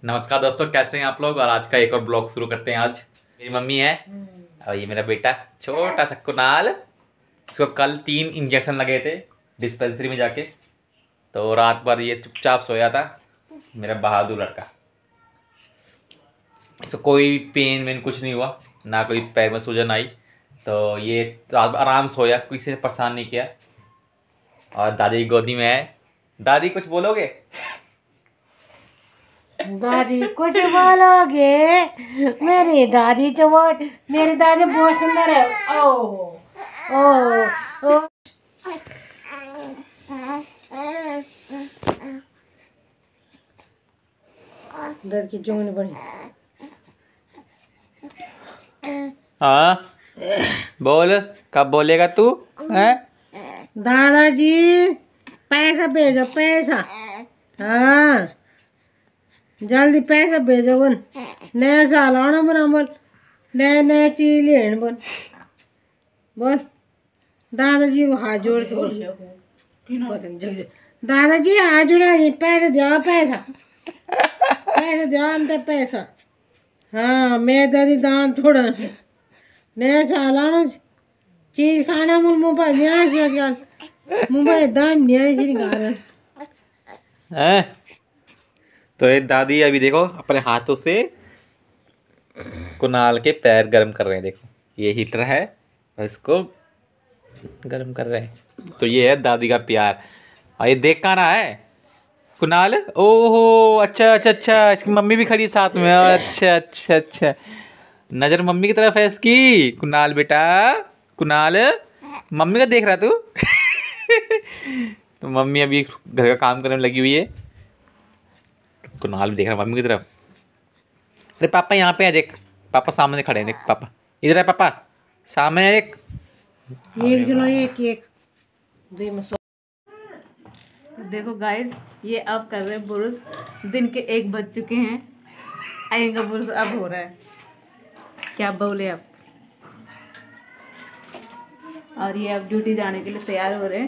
नमस्कार दोस्तों, कैसे हैं आप लोग। और आज का एक और ब्लॉग शुरू करते हैं। आज मेरी मम्मी है और ये मेरा बेटा छोटा सा कुनाल। इसको कल 3 इंजेक्शन लगे थे डिस्पेंसरी में जाके, तो रात भर ये चुपचाप सोया था। मेरा बहादुर लड़का। इसको कोई पेन वेन कुछ नहीं हुआ, ना कोई पैर में सूजन आई, तो ये रात भर आराम सोया, किसी ने परेशान नहीं किया। और दादी की गोदी में है। दादी कुछ बोलोगे? दादी कुछ बोलोगे? मेरी दादी तो बहुत सुंदर है। ओ ओ ओ डर की जोन बड़ी। हाँ बोल, कब बोलेगा तू? हैं? दादाजी पैसा भेजो, पैसा। हाँ जल्दी पैसा भेजो बन। नया साल आना बना बोल, नया नया चीज लेन बोल। बोल दादाजी को हाथ जोड़ के बोल। दादाजी हाथ जोड़ा, पैसा दो, पैसा पैसा दो, हमसे पैसा। हाँ मैं दादी दान थोड़ा नया साल आना चीज खाना मुल मोबाइल नहीं आजकल, मोबाइल दान नहीं आने से निकाल हैं? तो ये दादी अभी देखो अपने हाथों से कुनाल के पैर गर्म कर रहे हैं। देखो ये हीटर है और इसको गर्म कर रहे हैं। तो ये है दादी का प्यार। और ये देख कहाँ रहा है कुनाल? ओहो अच्छा अच्छा अच्छा, इसकी मम्मी भी खड़ी है साथ में। अच्छा अच्छा अच्छा, नजर मम्मी की तरफ है इसकी। कुनाल बेटा, कुनाल मम्मी का देख रहा तू? तो मम्मी अभी घर का काम करने में लगी हुई है, कुनाल भी देख रहा है मम्मी की तरफ। अरे पापा यहाँ पे है, देख पापा सामने खड़े हैं। देख पापा इधर है, पापा सामने है। एक चलो एक एक देखो गाइस, ये अब कर रहे हैं बुरुस। दिन के 1 बज चुके हैं, आएगा बुरुस अब हो रहा है। क्या बोले अब। और ये अब ड्यूटी जाने के लिए तैयार हो रहे हैं।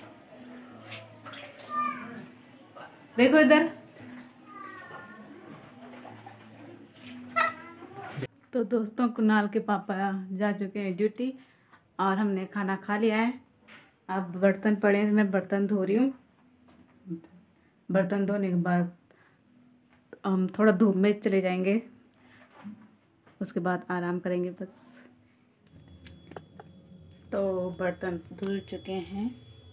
देखो इधर। तो दोस्तों, कुणाल के पापा जा चुके हैं ड्यूटी और हमने खाना खा लिया है। अब बर्तन पड़े हैं, मैं बर्तन धो रही हूँ। बर्तन धोने के बाद हम थोड़ा धूप में चले जाएंगे, उसके बाद आराम करेंगे बस। तो बर्तन धुल चुके हैं।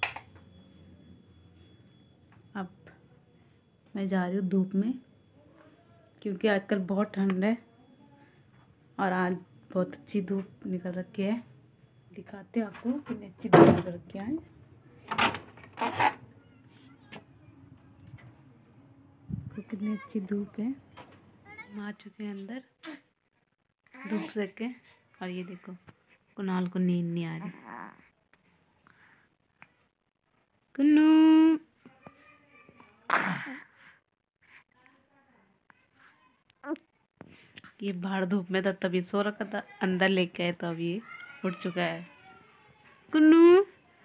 अब मैं जा रही हूँ धूप में, क्योंकि आजकल बहुत ठंड है और आज बहुत अच्छी धूप निकल रखी है। दिखाते हैं आपको कितनी अच्छी धूप निकल रखी है। कितनी अच्छी धूप है। हम आ चुके हैं अंदर धूप सेक के। और ये देखो कुणाल को नींद नहीं आ रही। कुन्नू ये बाहर धूप में था तभी सो रखा था, अंदर लेके आए तो अब ये उठ चुका है। कुन्नू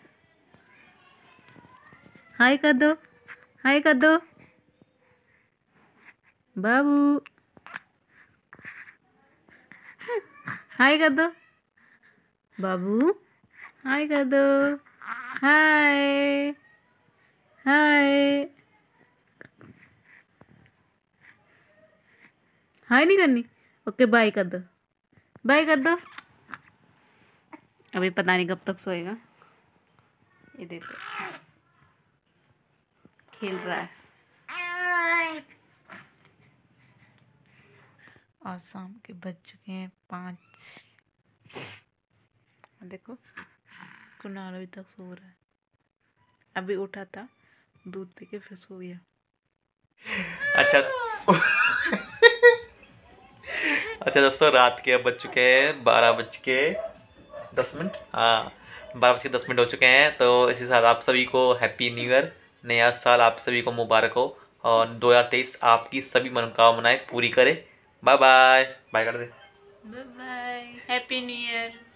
हाय कर दो, हाय कर दो बाबू, हाय कर दो बाबू, हाय कर दो, हाय हाय। हाय नहीं करनी? ओके बाय कर दो, बाय कर दो। अभी पता नहीं कब तक सोएगा। ये देखो खेल रहा है। और शाम के बज चुके हैं 5। देखो कुणाल अभी तक सो रहा है। अभी उठा था, दूध पी के फिर सो गया। अच्छा अच्छा दोस्तों, रात के अब बज चुके हैं 12:10। हाँ 12:10 हो चुके हैं। तो इसी साथ आप सभी को हैप्पी न्यू ईयर, नया साल आप सभी को मुबारक हो। और 2023 आपकी सभी मनोकामनाएं पूरी करे। बाय बाय, बाय कर दे। Bye bye, happy new year.